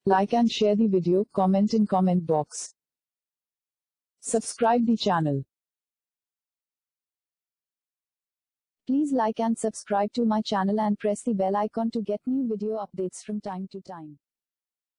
Like and share the video, comment in comment box. Subscribe the channel. Please like and subscribe to my channel and press the bell icon to get new video updates from time to time.